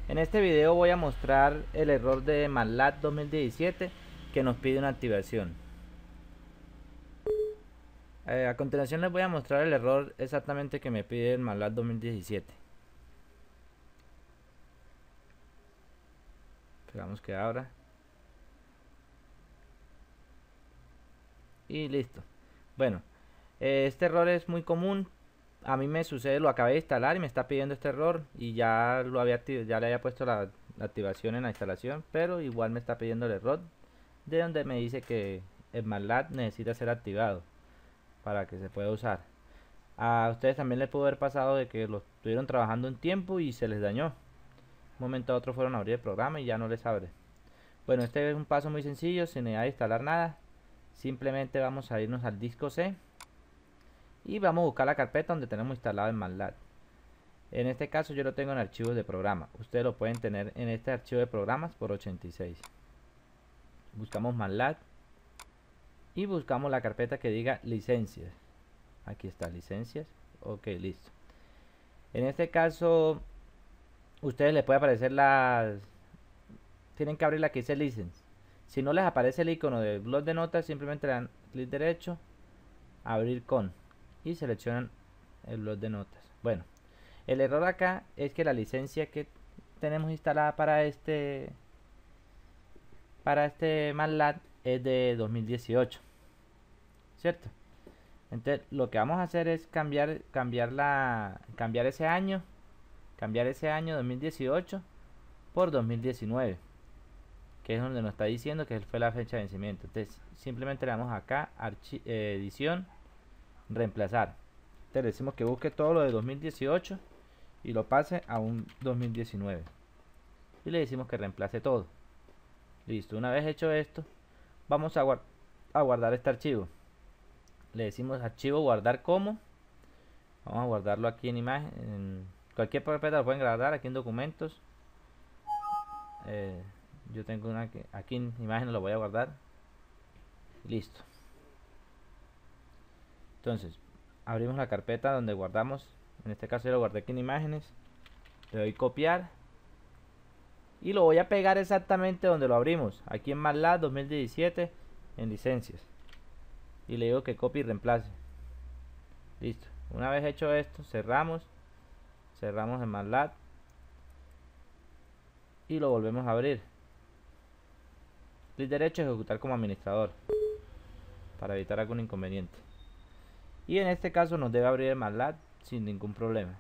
En este video voy a mostrar el error de MATLAB 2017 que nos pide una activación. A continuación les voy a mostrar el error exactamente que me pide el MATLAB 2017. Esperamos que abra. Y listo. Bueno, este error es muy común. A mí me sucede, lo acabé de instalar y me está pidiendo este error. Y ya ya le había puesto la activación en la instalación, pero igual me está pidiendo el error, de donde me dice que el MATLAB necesita ser activado para que se pueda usar. A ustedes también les pudo haber pasado de que lo estuvieron trabajando un tiempo y se les dañó. Un momento a otro fueron a abrir el programa y ya no les abre. Bueno, este es un paso muy sencillo, sin necesidad de instalar nada. Simplemente vamos a irnos al disco C y vamos a buscar la carpeta donde tenemos instalado el MATLAB. En este caso yo lo tengo en archivos de programa. Ustedes lo pueden tener en este archivo de programas por 86. Buscamos MATLAB y buscamos la carpeta que diga licencias. Aquí está, licencias. Ok, listo. En este caso ustedes les puede aparecer tienen que abrir la que dice license. Si no les aparece el icono del blog de notas, simplemente le dan clic derecho, abrir con, y seleccionan el blog de notas. Bueno, el error acá es que la licencia que tenemos instalada para este MATLAB es de 2018, ¿cierto? Entonces lo que vamos a hacer es cambiar ese año 2018 por 2019, que es donde nos está diciendo que fue la fecha de vencimiento. Entonces simplemente le damos acá edición, reemplazar. Entonces le decimos que busque todo lo de 2018 y lo pase a un 2019 y le decimos que reemplace todo. Listo, una vez hecho esto vamos a guardar este archivo. Le decimos archivo guardar como. Vamos a guardarlo aquí en imagen, en cualquier carpeta lo pueden guardar, aquí en documentos. Yo tengo una que aquí en imágenes lo voy a guardar. Listo. Entonces abrimos la carpeta donde guardamos. En este caso yo lo guardé aquí en imágenes. Le doy copiar y lo voy a pegar exactamente donde lo abrimos, aquí en MATLAB 2017 en licencias, y le digo que copie y reemplace. Listo. Una vez hecho esto, cerramos el MATLAB y lo volvemos a abrir. Clic derecho, ejecutar como administrador, para evitar algún inconveniente. Y en este caso nos debe abrir el MATLAB sin ningún problema.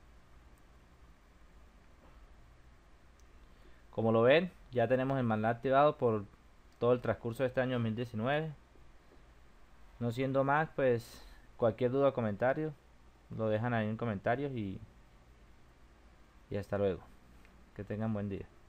Como lo ven, ya tenemos el MATLAB activado por todo el transcurso de este año 2019. No siendo más, pues cualquier duda o comentario lo dejan ahí en comentarios y hasta luego. Que tengan buen día.